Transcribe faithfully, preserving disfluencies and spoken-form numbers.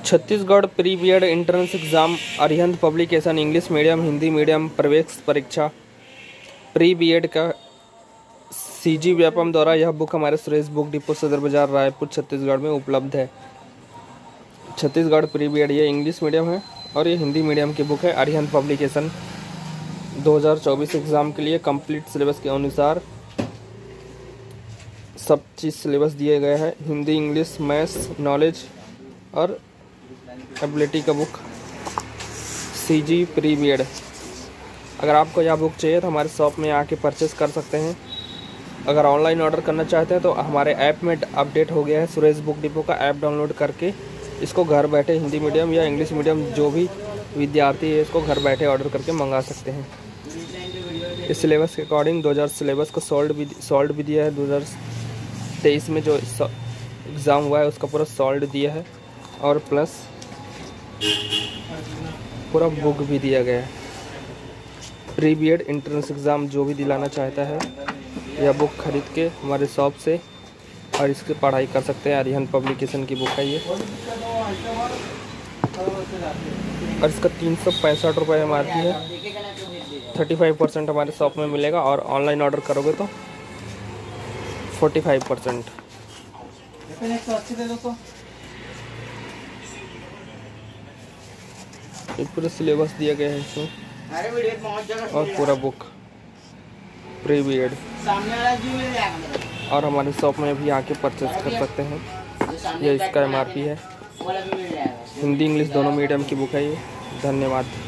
Chhattisgarh pre B Ed entrance exam Arihant publication English medium Hindi medium प्रवेश परीक्षा pre B add का सी जी व्यापम द्वारा यह बुक हमारे सुरेश बुक डिपो सदर बाजार रायपुर छत्तीसगढ़ में उपलब्ध है। छत्तीसगढ़ प्री बी एड ये इंग्लिश मीडियम है और ये हिंदी मीडियम की बुक है। अरिहंत पब्लिकेशन दो हज़ार चौबीस एग्ज़ाम के लिए कंप्लीट सिलेबस के अनुसार सब चीज़ सिलेबस दिए गए हैं। हिंदी, इंग्लिश, मैथ्स, नॉलेज और एबिलिटी का book C G pre B Ed. अगर आपको यह बुक चाहिए तो हमारे शॉप में आके परचेस कर सकते हैं। अगर ऑनलाइन ऑर्डर करना चाहते हैं तो हमारे ऐप में अपडेट हो गया है। सुरेश बुक डिपो का ऐप डाउनलोड करके इसको घर बैठे हिंदी मीडियम या इंग्लिश मीडियम जो भी विद्यार्थी है इसको घर बैठे ऑर्डर करके मंगा सकते हैं। इस सिलेबस के अकॉर्डिंग दो हज़ार सिलेबस को सॉल्व भी सॉल्व भी दिया है। दो हज़ार तेईस में जो एग्ज़ाम हुआ है उसका पूरा सॉल्व दिया है और प्लस पूरा बुक भी दिया गया है। Pre B Ed entrance exam जो भी दिलाना चाहता है यह बुक खरीद के हमारे शॉप से और इसकी पढ़ाई कर सकते हैं। अरिहंत पब्लिकेशन की बुक है ये और इसका तीन सौ पैंसठ रुपये एम आर पी है। थर्टी फाइव परसेंट हमारे शॉप में मिलेगा और ऑनलाइन ऑर्डर करोगे तो फोर्टी फाइव परसेंट। ये पूरा सिलेबस दिया गया है इसमें और पूरा बुक प्री बी एड और हमारे शॉप में भी आके परचेज कर सकते हैं। ये इसका एम आर पी है। हिंदी इंग्लिश दोनों मीडियम की बुक है ये। धन्यवाद।